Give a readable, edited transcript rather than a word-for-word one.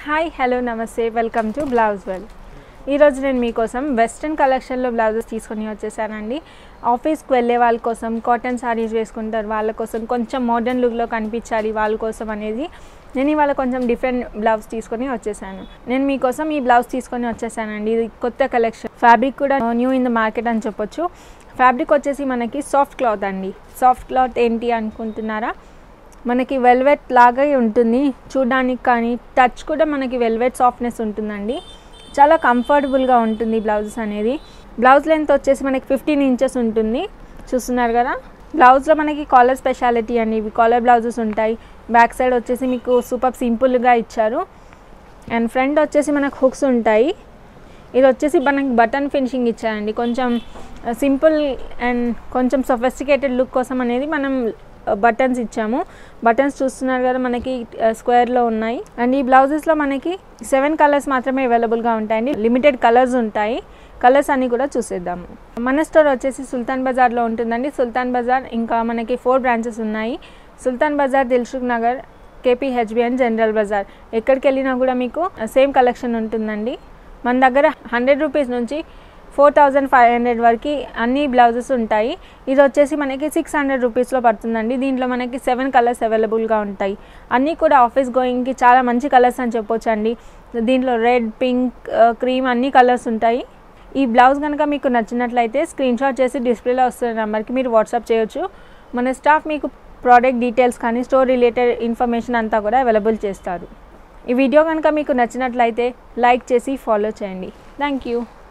Hi hello నమస్తే welcome to blouse well. ఈరోజు నేను మీకోసం వెస్ట్రన్ కలెక్షన్లో బ్లౌజెస్ తీసుకొని వచ్చేసానండి. ఆఫీస్కి వెళ్ళే వాళ్ళ కోసం, కాటన్ సారీస్ వేసుకుంటారు వాళ్ళ కోసం, కొంచెం మోడర్న్ లుక్లో కనిపించాలి వాళ్ళ కోసం అనేది నేను ఇవాళ కొంచెం డిఫరెంట్ బ్లౌజ్ తీసుకొని వచ్చేసాను. నేను మీకోసం ఈ బ్లౌజ్ తీసుకొని వచ్చేసానండి. ఇది కొత్త కలెక్షన్, ఫ్యాబ్రిక్ కూడా న్యూ ఇన్ ద మార్కెట్ అని చెప్పొచ్చు. ఫ్యాబ్రిక్ వచ్చేసి మనకి సాఫ్ట్ క్లాత్ అండి. సాఫ్ట్ క్లాత్ ఏంటి అనుకుంటున్నారా? మనకి వెల్వెట్ లాగా ఉంటుంది చూడడానికి, కానీ టచ్ కూడా మనకి వెల్వెట్ సాఫ్ట్నెస్ ఉంటుందండి. చాలా కంఫర్టబుల్గా ఉంటుంది బ్లౌజెస్ అనేది. బ్లౌజ్ లెంత్ వచ్చేసి మనకి 15 ఇంచెస్ ఉంటుంది, చూస్తున్నారు కదా. బ్లౌజ్లో మనకి కాలర్ స్పెషాలిటీ అండి. ఇవి కాలర్ బ్లౌజెస్ ఉంటాయి. బ్యాక్ సైడ్ వచ్చేసి మీకు సూపర్ సింపుల్గా ఇచ్చారు. అండ్ ఫ్రంట్ వచ్చేసి మనకు హుక్స్ ఉంటాయి. ఇది వచ్చేసి మనకి బటన్ ఫినిషింగ్ ఇచ్చారండి. కొంచెం సింపుల్ అండ్ కొంచెం సొఫిస్టికేటెడ్ లుక్ కోసం అనేది మనం బటన్స్ ఇచ్చాము. బటన్స్ చూస్తున్నారు కదా, మనకి స్క్వేర్లో ఉన్నాయి. అండ్ ఈ బ్లౌజెస్లో మనకి 7 కలర్స్ మాత్రమే అవైలబుల్గా ఉంటాయండి. లిమిటెడ్ కలర్స్ ఉంటాయి. కలర్స్ అన్నీ కూడా చూసేద్దాము. మన స్టోర్ వచ్చేసి సుల్తాన్ బజార్లో ఉంటుందండి. సుల్తాన్ బజార్ ఇంకా మనకి 4 బ్రాంచెస్ ఉన్నాయి. సుల్తాన్ బజార్, దిల్సుఖ్ నగర్, KPHBN, జనరల్ బజార్. ఎక్కడికి వెళ్ళినా కూడా మీకు సేమ్ కలెక్షన్ ఉంటుందండి. మన దగ్గర 100 రూపీస్ నుంచి 4500 వరకు అన్ని బ్లౌజెస్ ఉంటాయి. ఇది వచ్చేసి మనకి 600 రూపీస్లో పడుతుందండి. దీంట్లో మనకి 7 కలర్స్ అవైలబుల్గా ఉంటాయి. అన్నీ కూడా ఆఫీస్ గోయింగ్కి చాలా మంచి కలర్స్ అని చెప్పొచ్చు అండి. దీంట్లో రెడ్, పింక్, క్రీమ్ అన్ని కలర్స్ ఉంటాయి. ఈ బ్లౌజ్ కనుక మీకు నచ్చినట్లయితే స్క్రీన్ షాట్ చేసి డిస్ప్లేలో వస్తున్న నెంబర్కి మీరు వాట్సాప్ చేయొచ్చు. మన స్టాఫ్ మీకు ప్రోడక్ట్ డీటెయిల్స్ కానీ స్టోర్ రిలేటెడ్ ఇన్ఫర్మేషన్ అంతా కూడా అవైలబుల్ చేస్తారు. ఈ వీడియో కనుక మీకు నచ్చినట్లయితే లైక్ చేసి ఫాలో చేయండి. Thank you.